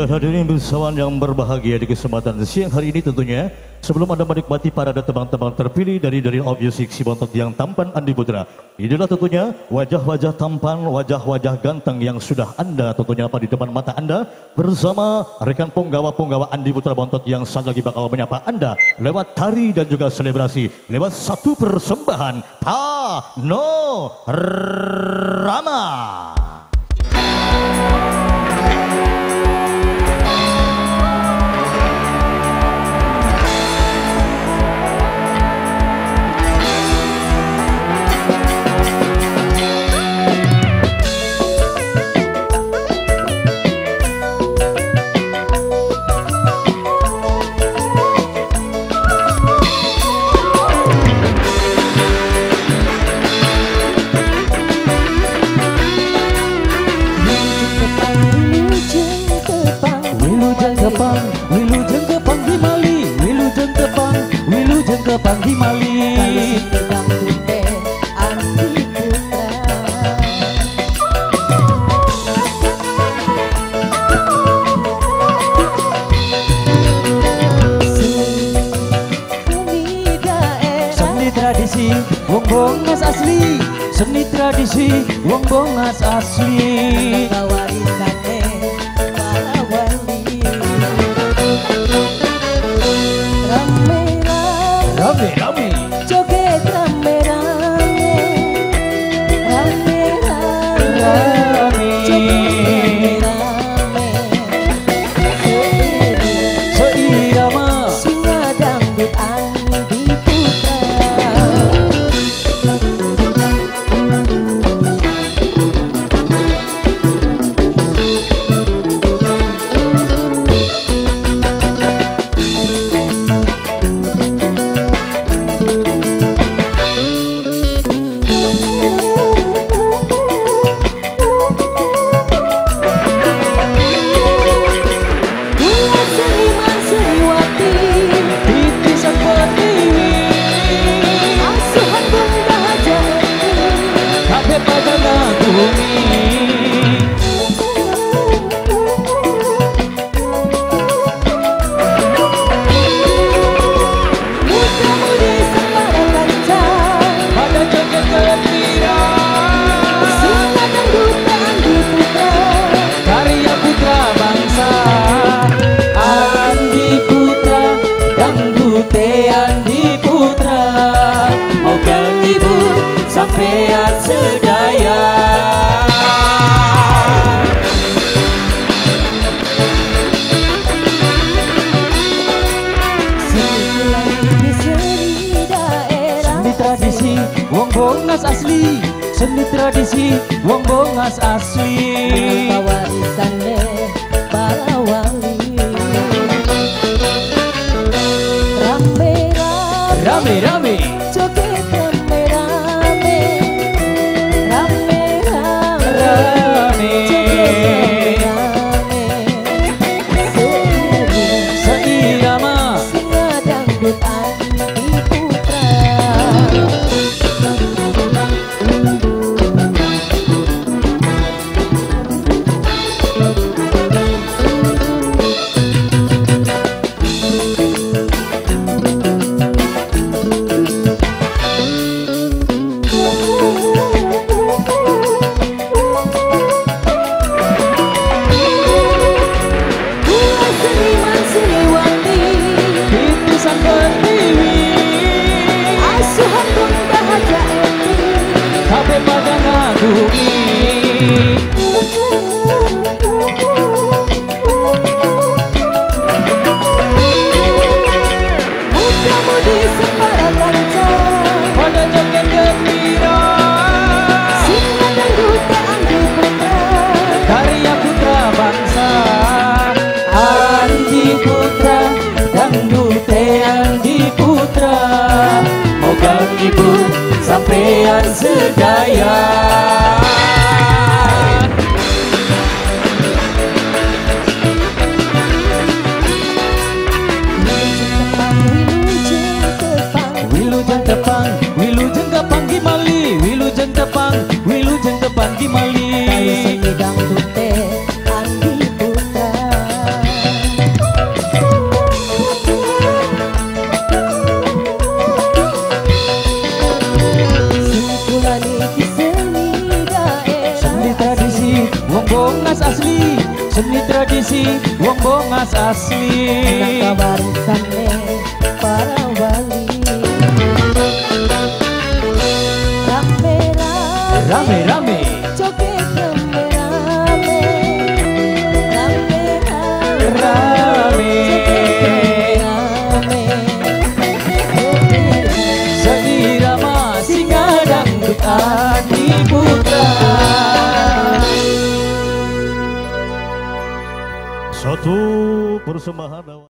Ya hadirin bersama yang berbahagia di kesempatan siang hari ini tentunya. Sebelum Anda menikmati parade tebang-tebang terpilih dari of Music si Bontot yang tampan Andi Putra. Inilah tentunya wajah-wajah tampan, wajah-wajah ganteng yang sudah Anda tentunya di depan mata Anda. Bersama rekan punggawa-punggawa Andi Putra Bontot yang saat lagi bakal menyapa Anda. Lewat tari dan juga selebrasi. Lewat satu persembahan Panorama. Wilujeng kepang Himali, wilujeng kepang Himali. Sedang tute Andi Putra. Seni tradisi wong bongas asli, seni tradisi wong bongas asli. Warisane para wali. Rame-rame Joget rame-rame. Rame. Joget rame-rame. seirama Singa dangdut Andi Putra. Andi Putra, moga ngibur sampean sedaya. Seni tradisi wong bongas asli, seni tradisi wong bongas asli. Warisane para wali. Rame-rame Joget rame-rame. Rame-rame. Joget rame-rame. seirama Singa dangdut Andi Putra. Sampean sedaya. Wilujeng kepang Himali, wilujeng kepang Himali. Sedang tute Andi Putra. rombongan asli. Nangka barisannya para wali. Rame-rame Joget rame-rame. Rame-rame Rame. seirama singa dangdut Adi Putra. Satu persembahan